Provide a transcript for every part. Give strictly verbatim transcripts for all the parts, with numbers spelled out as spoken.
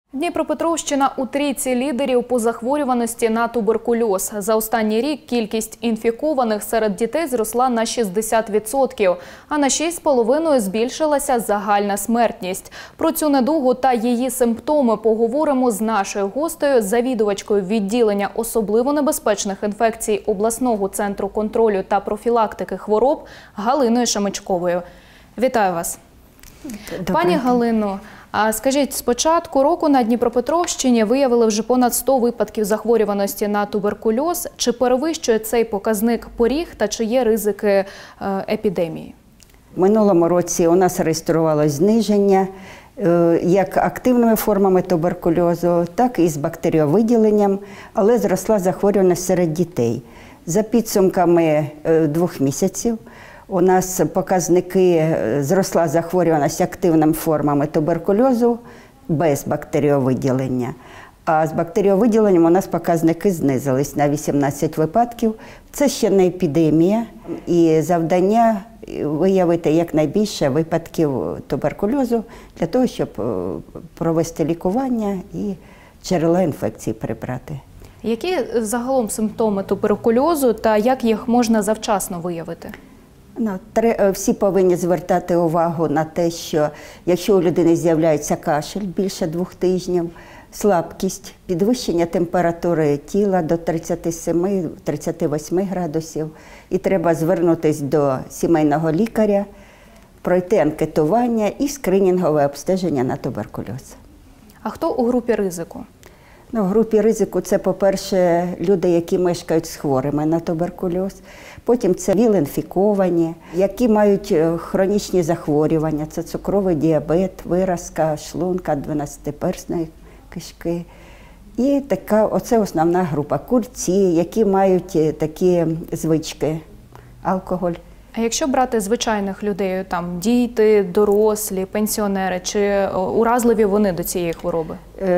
Дніпропетровщина у трійці лідерів по захворюваності на туберкульоз. За останній рік кількість інфікованих серед дітей зросла на шістдесят відсотків, а на шість з половиною збільшилася загальна смертність. Про цю недугу та її симптоми поговоримо з нашою гостею, завідувачкою відділення особливо небезпечних інфекцій обласного центру контролю та профілактики хвороб Галиною Шемичковою. Вітаю вас. Добре. Пані Галино, а скажіть, з початку року на Дніпропетровщині виявили вже понад сто випадків захворюваності на туберкульоз. Чи перевищує цей показник поріг та чи є ризики епідемії? В минулому році у нас реєструвалось зниження як активними формами туберкульозу, так і з бактеріовиділенням, але зросла захворюваність серед дітей. За підсумками двох місяців у нас показники зросла захворюваність активними формами туберкульозу без бактеріовиділення. А з бактеріовиділенням у нас показники знизились на вісімнадцять випадків. Це ще не епідемія, і завдання виявити якнайбільше випадків туберкульозу для того, щоб провести лікування і джерела інфекції прибрати. Які загалом симптоми туберкульозу та як їх можна завчасно виявити? Ну, всі повинні звертати увагу на те, що якщо у людини з'являється кашель більше двох тижнів, слабкість, підвищення температури тіла до тридцяти семи - тридцяти восьми градусів, і треба звернутися до сімейного лікаря, пройти анкетування і скринінгове обстеження на туберкульоз. А хто у групі ризику? Ну, в групі ризику це, по-перше, люди, які мешкають з хворими на туберкульоз. Потім це ВІЛ-інфіковані, які мають хронічні захворювання. Це цукровий діабет, виразка шлунка, дванадцятиперстної кишки. І така, оце основна група. Курці, які мають такі звички, алкоголь. А якщо брати звичайних людей, там діти, дорослі, пенсіонери, чи уразливі вони до цієї хвороби?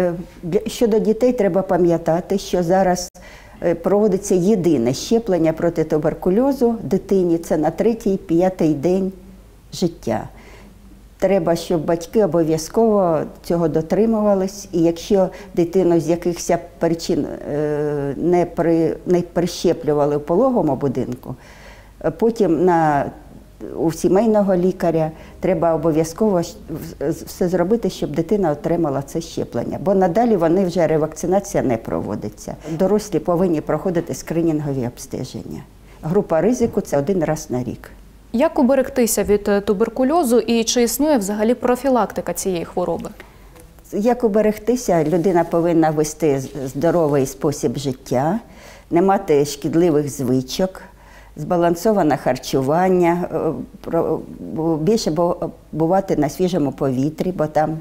Щодо дітей треба пам'ятати, що зараз проводиться єдине щеплення проти туберкульозу дитині, це на третій-п'ятий день життя. Треба, щоб батьки обов'язково цього дотримувались, і якщо дитину з якихось причин не, при, не прищеплювали в пологовому будинку, потім на, у сімейного лікаря треба обов'язково все зробити, щоб дитина отримала це щеплення. Бо надалі вони вже ревакцинація не проводиться. Дорослі повинні проходити скринінгові обстеження. Група ризику – це один раз на рік. Як уберегтися від туберкульозу і чи існує взагалі профілактика цієї хвороби? Як уберегтися? Людина повинна вести здоровий спосіб життя, не мати шкідливих звичок, збалансоване харчування, більше бувати на свіжому повітрі, бо там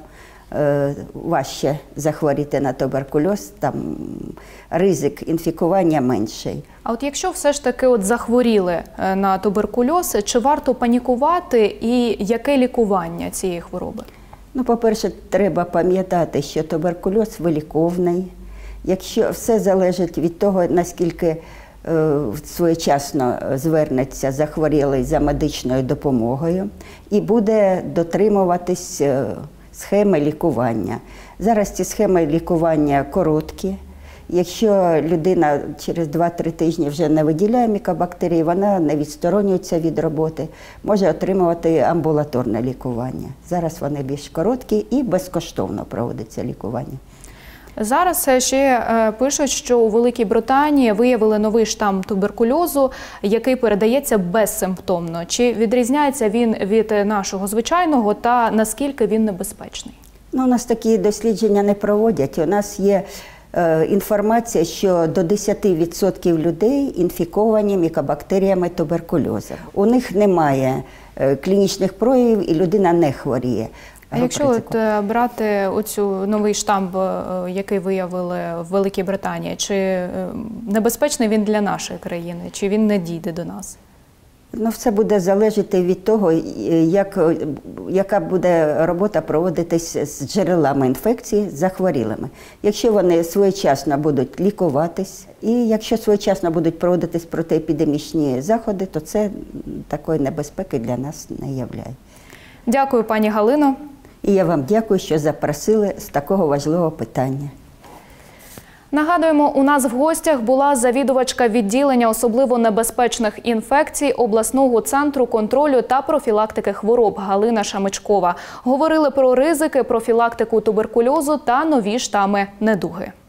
важче захворіти на туберкульоз, там ризик інфікування менший. А от якщо все ж таки от захворіли на туберкульоз, чи варто панікувати і яке лікування цієї хвороби? Ну, по-перше, треба пам'ятати, що туберкульоз виліковний. Якщо все залежить від того, наскільки своєчасно звернеться захворілий за медичною допомогою і буде дотримуватись схеми лікування. Зараз ці схеми лікування короткі. Якщо людина через два-три тижні вже не виділяє мікобактерії, вона не відсторонюється від роботи, може отримувати амбулаторне лікування. Зараз вони більш короткі і безкоштовно проводиться лікування. Зараз ще пишуть, що у Великій Британії виявили новий штам туберкульозу, який передається безсимптомно. Чи відрізняється він від нашого звичайного та наскільки він небезпечний? Ну, у нас такі дослідження не проводять. У нас є е, інформація, що до десяти відсотків людей інфіковані мікобактеріями туберкульозу. У них немає е, клінічних проявів і людина не хворіє. А якщо от брати оцю новий штам, який виявили в Великій Британії, чи небезпечний він для нашої країни, чи він не дійде до нас? Ну, все буде залежати від того, як, яка буде робота проводитись з джерелами інфекції, з захворілими. Якщо вони своєчасно будуть лікуватись, і якщо своєчасно будуть проводитись протиепідемічні заходи, то це такої небезпеки для нас не являє. Дякую, пані Галино. І я вам дякую, що запросили з такого важливого питання. Нагадуємо, у нас в гостях була завідувачка відділення особливо небезпечних інфекцій обласного центру контролю та профілактики хвороб Галина Шамичкова. Говорили про ризики, профілактику туберкульозу та нові штами недуги.